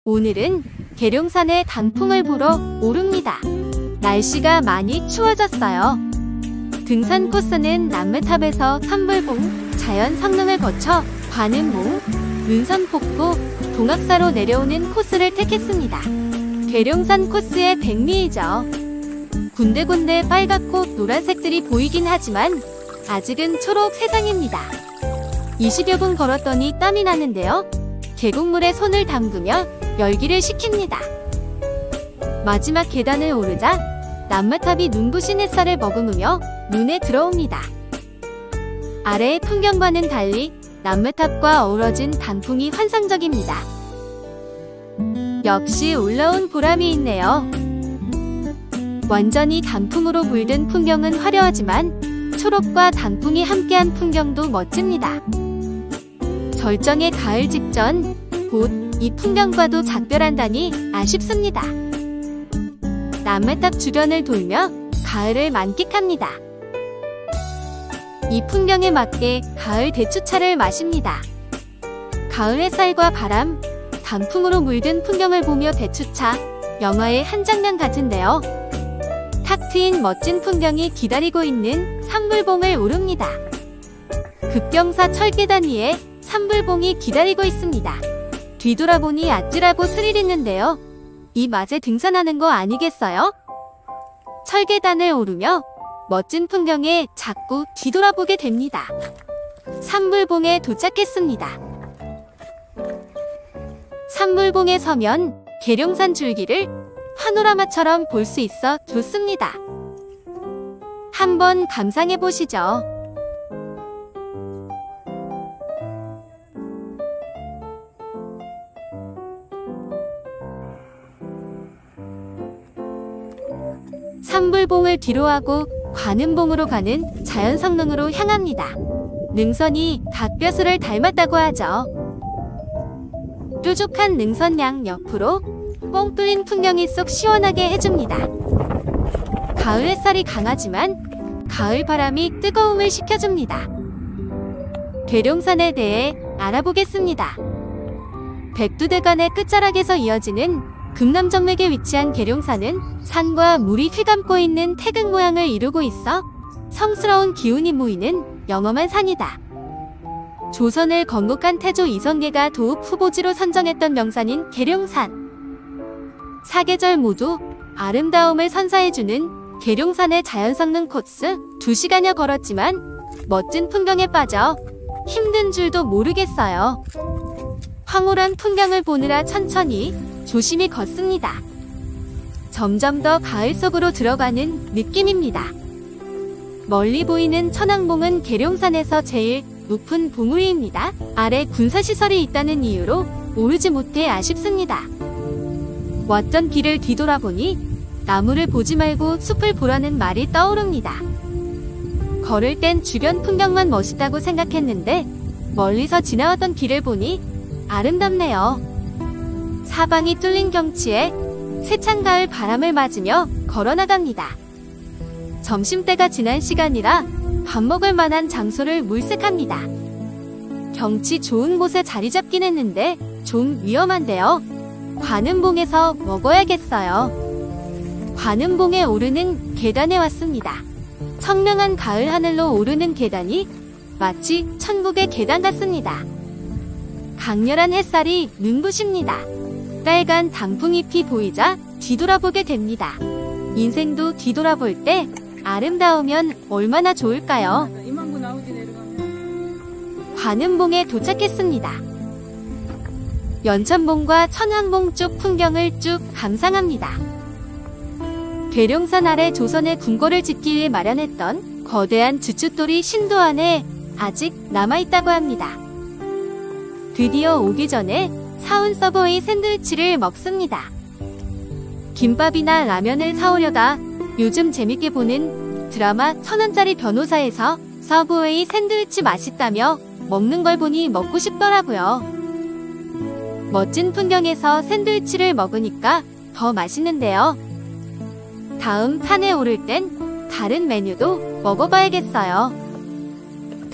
오늘은 계룡산에 단풍을 보러 오릅니다. 날씨가 많이 추워졌어요. 등산 코스는 남매탑에서 선불봉, 자연성능을 거쳐 관음봉, 눈선폭포, 동학사로 내려오는 코스를 택했습니다. 계룡산 코스의 백미이죠. 군데군데 빨갛고 노란색들이 보이긴 하지만 아직은 초록 세상입니다. 20여 분 걸었더니 땀이 나는데요. 계곡물에 손을 담그며 열기를 식힙니다. 마지막 계단을 오르자 남매탑이 눈부신 햇살을 머금으며 눈에 들어옵니다. 아래의 풍경과는 달리 남매탑과 어우러진 단풍이 환상적입니다. 역시 올라온 보람이 있네요. 완전히 단풍으로 물든 풍경은 화려하지만 초록과 단풍이 함께한 풍경도 멋집니다. 절정의 가을 직전, 곧 이 풍경과도 작별한다니 아쉽습니다. 남매탑 주변을 돌며 가을을 만끽합니다. 이 풍경에 맞게 가을 대추차를 마십니다. 가을 햇살과 바람, 단풍으로 물든 풍경을 보며 대추차, 영화의 한 장면 같은데요. 탁 트인 멋진 풍경이 기다리고 있는 산불봉을 오릅니다. 급경사 철계단 위에 산불봉이 기다리고 있습니다. 뒤돌아보니 아찔하고 스릴 있는데요. 이 맛에 등산하는 거 아니겠어요? 철계단을 오르며 멋진 풍경에 자꾸 뒤돌아보게 됩니다. 산불봉에 도착했습니다. 산불봉에 서면 계룡산 줄기를 파노라마처럼 볼 수 있어 좋습니다. 한번 감상해 보시죠. 산불봉을 뒤로하고 관음봉으로 가는 자연성능으로 향합니다. 능선이 닭벼슬을 닮았다고 하죠. 뾰족한 능선양 옆으로 뻥 뚫린 풍경이 쏙 시원하게 해줍니다. 가을 햇살이 강하지만 가을 바람이 뜨거움을 식혀줍니다. 계룡산에 대해 알아보겠습니다. 백두대간의 끝자락에서 이어지는 극남정맥에 위치한 계룡산은 산과 물이 휘감고 있는 태극 모양을 이루고 있어 성스러운 기운이 모이는 영험한 산이다. 조선을 건국한 태조 이성계가 도읍 후보지로 선정했던 명산인 계룡산. 사계절 모두 아름다움을 선사해주는 계룡산의 자연성능 코스 2시간여 걸었지만 멋진 풍경에 빠져 힘든 줄도 모르겠어요. 황홀한 풍경을 보느라 천천히 조심히 걷습니다. 점점 더 가을 속으로 들어가는 느낌입니다. 멀리 보이는 천왕봉은 계룡산에서 제일 높은 봉 위입니다. 아래 군사시설이 있다는 이유로 오르지 못해 아쉽습니다. 왔던 길을 뒤돌아보니 나무를 보지 말고 숲을 보라는 말이 떠오릅니다. 걸을 땐 주변 풍경만 멋있다고 생각했는데 멀리서 지나왔던 길을 보니 아름답네요. 사방이 뚫린 경치에 세찬 가을 바람을 맞으며 걸어나갑니다. 점심때가 지난 시간이라 밥 먹을 만한 장소를 물색합니다. 경치 좋은 곳에 자리 잡긴 했는데 좀 위험한데요. 관음봉에서 먹어야겠어요. 관음봉에 오르는 계단에 왔습니다. 청명한 가을 하늘로 오르는 계단이 마치 천국의 계단 같습니다. 강렬한 햇살이 눈부십니다. 빨간 단풍잎이 보이자 뒤돌아보게 됩니다. 인생도 뒤돌아볼 때 아름다우면 얼마나 좋을까요? 관음봉에 도착했습니다. 연천봉과 천왕봉 쪽 풍경을 쭉 감상합니다. 계룡산 아래 조선의 궁궐을 짓기 위해 마련했던 거대한 주춧돌이 신도 안에 아직 남아있다고 합니다. 드디어 오기 전에 사온 서브웨이 샌드위치를 먹습니다. 김밥이나 라면을 사오려다 요즘 재밌게 보는 드라마 1000원짜리 변호사에서 서브웨이 샌드위치 맛있다며 먹는 걸 보니 먹고 싶더라고요. 멋진 풍경에서 샌드위치를 먹으니까 더 맛있는데요. 다음 산에 오를 땐 다른 메뉴도 먹어봐야겠어요.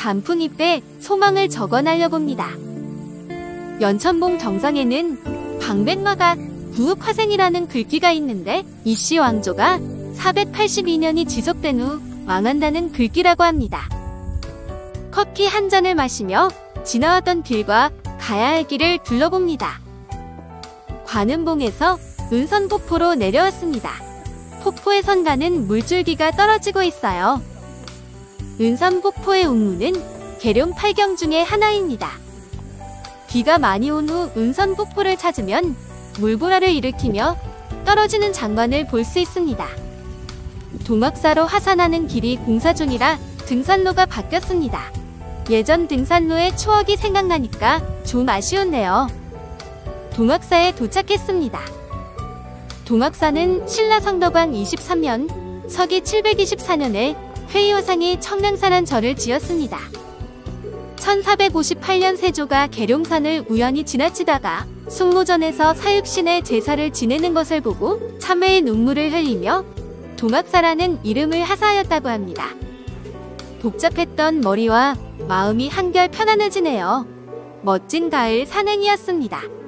단풍잎에 소망을 적어 날려봅니다. 연천봉 정상에는 강백마가 부흑화생이라는 글귀가 있는데 이씨 왕조가 482년이 지속된 후 망한다는 글귀라고 합니다. 커피 한 잔을 마시며 지나왔던 길과 가야 할 길을 둘러봅니다. 관음봉에서 은선폭포로 내려왔습니다. 폭포의 선가는 물줄기가 떨어지고 있어요. 은선폭포의 운무는 계룡 8경 중에 하나입니다. 비가 많이 온 후 은선폭포를 찾으면 물보라를 일으키며 떨어지는 장관을 볼 수 있습니다. 동학사로 하산하는 길이 공사 중이라 등산로가 바뀌었습니다. 예전 등산로의 추억이 생각나니까 좀 아쉬운데요. 동학사에 도착했습니다. 동학사는 신라 성덕왕 23년 서기 724년에 회의호상이 청량산한 절을 지었습니다. 1458년 세조가 계룡산을 우연히 지나치다가 숙모전에서 사육신의 제사를 지내는 것을 보고 참회의 눈물을 흘리며 동학사라는 이름을 하사하였다고 합니다. 복잡했던 머리와 마음이 한결 편안해지네요. 멋진 가을 산행이었습니다.